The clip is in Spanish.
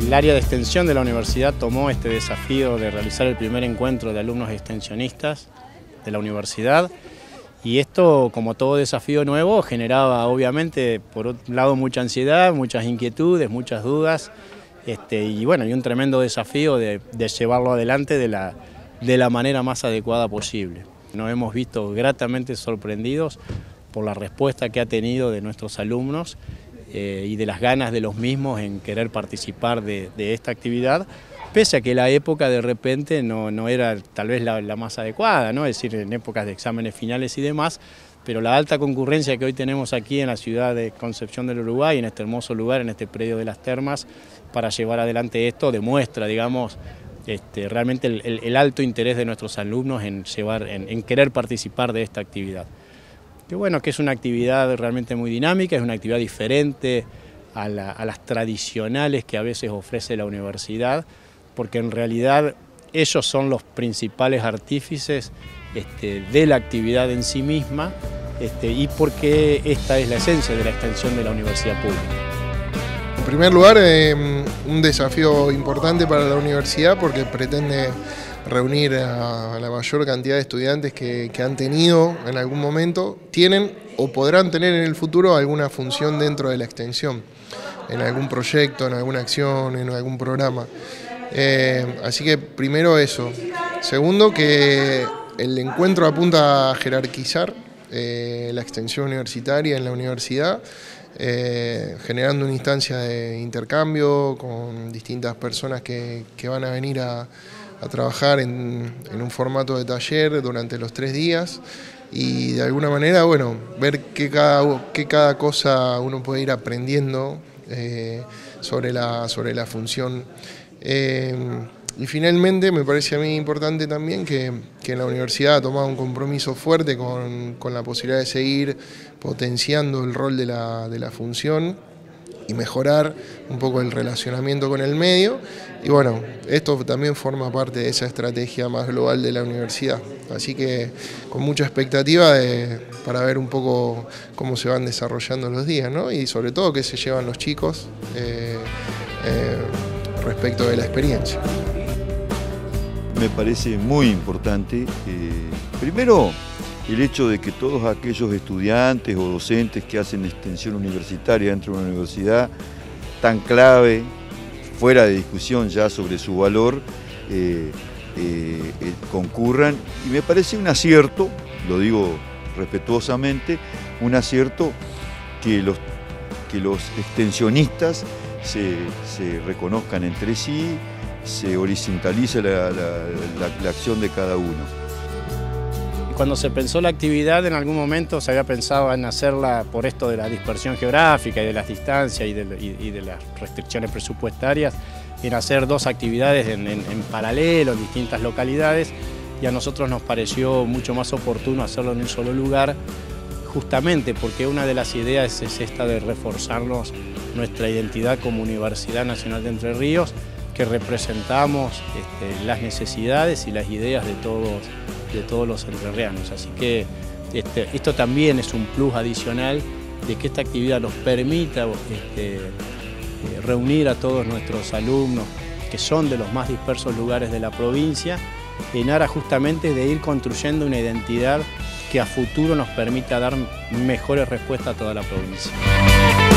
El área de extensión de la universidad tomó este desafío de realizar el primer encuentro de alumnos extensionistas de la universidad, y esto, como todo desafío nuevo, generaba obviamente por un lado mucha ansiedad, muchas inquietudes, muchas dudas, y bueno, y un tremendo desafío de llevarlo adelante de la manera más adecuada posible. Nos hemos visto gratamente sorprendidos por la respuesta que ha tenido de nuestros alumnos y de las ganas de los mismos en querer participar de esta actividad, pese a que la época de repente no era tal vez la más adecuada, ¿no? Es decir, en épocas de exámenes finales y demás, pero la alta concurrencia que hoy tenemos aquí en la ciudad de Concepción del Uruguay, en este hermoso lugar, en este predio de las termas, para llevar adelante esto demuestra, digamos, realmente el alto interés de nuestros alumnos en querer participar de esta actividad. Que bueno, que es una actividad realmente muy dinámica, es una actividad diferente a las tradicionales que a veces ofrece la universidad, porque en realidad ellos son los principales artífices de la actividad en sí misma, y porque esta es la esencia de la extensión de la universidad pública. En primer lugar, un desafío importante para la universidad porque pretende reunir a la mayor cantidad de estudiantes que han tenido en algún momento, tienen o podrán tener en el futuro alguna función dentro de la extensión, en algún proyecto, en alguna acción, en algún programa. Así que primero eso. Segundo, que el encuentro apunta a jerarquizar la extensión universitaria en la universidad, generando una instancia de intercambio con distintas personas que van a venir a trabajar en un formato de taller durante los 3 días y de alguna manera, bueno, ver qué cada cosa uno puede ir aprendiendo sobre la función. Y finalmente me parece a mí importante también que la universidad ha tomado un compromiso fuerte con la posibilidad de seguir potenciando el rol de la función y mejorar un poco el relacionamiento con el medio. Y bueno, esto también forma parte de esa estrategia más global de la universidad. Así que con mucha expectativa para ver un poco cómo se van desarrollando los días, ¿no? Y sobre todo qué se llevan los chicos respecto de la experiencia. Me parece muy importante, primero, el hecho de que todos aquellos estudiantes o docentes que hacen extensión universitaria dentro de una universidad tan clave, fuera de discusión ya sobre su valor, concurran, y me parece un acierto, lo digo respetuosamente, un acierto que los extensionistas se reconozcan entre sí, se horizontalice la acción de cada uno. Cuando se pensó la actividad, en algún momento se había pensado en hacerla por esto de la dispersión geográfica y de las distancias y de las restricciones presupuestarias, en hacer 2 actividades en paralelo en distintas localidades, y a nosotros nos pareció mucho más oportuno hacerlo en un solo lugar, justamente porque una de las ideas es esta de reforzarnos nuestra identidad como Universidad Nacional de Entre Ríos, que representamos las necesidades y las ideas de todos los entrerrianos. Así que esto también es un plus adicional de que esta actividad nos permita reunir a todos nuestros alumnos, que son de los más dispersos lugares de la provincia, en aras justamente de ir construyendo una identidad que a futuro nos permita dar mejores respuestas a toda la provincia.